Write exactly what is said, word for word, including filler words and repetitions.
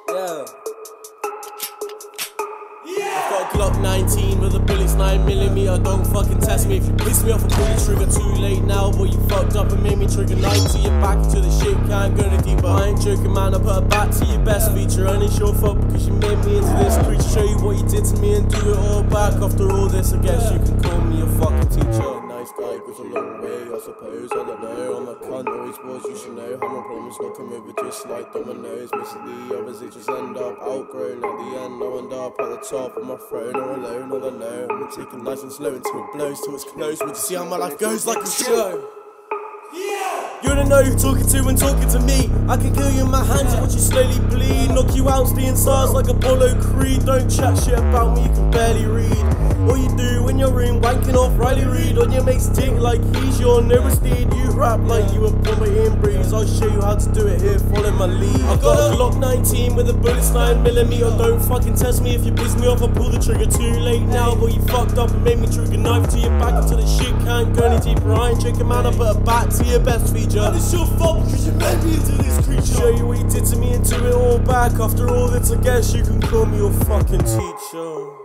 Yeah. I've got a Glock nineteen with a bullet's nine millimeter. Don't fucking test me. If you piss me off, I'll pull the trigger. Too late now, boy, you fucked up and made me trigger nine to your back until the shit can't go no deeper. I ain't joking, man. I put a back to your best feature. And it's your fault because you made me into this creature. Show you what you did to me and do it all back. After all this, I guess you can call me a fucking teacher. Nice guy goes a long way, I suppose. I don't know. I'm a cunt, always was. You should know how my problems not come over just like dominoes. Missing the others, they just end up outgrown. At the end, I end up at the top of my throne, all alone, all alone. I'm gonna take it nice and slow until it blows, till it's close. Would you see how my life goes like a show? Yeah. You don't know who you're talking to when talking to me. I can kill you in my hands and watch you slowly bleed. Knock you out, stealing stars like Apollo Creed. Don't chat shit about me, you can barely read. All you do in your room, wanking off Riley Reid. On your mate's dick like he's your newest steed. You rap like you were plummeting breeze. I'll show you how to do it here, follow my lead. I've got a Glock nineteen with a bullet's nine millimeter. Don't fucking test me. If you piss me off, I'll pull the trigger. Too late now, boy, you fucked up and made me trigger. Knife to your back until the shit can't go any deeper. I ain't joking, man, I put a back to your best feature. And it's your fault because you made me into this creature. Show you what you did to me and do it all back. After all this, I guess you can call me your fucking teacher.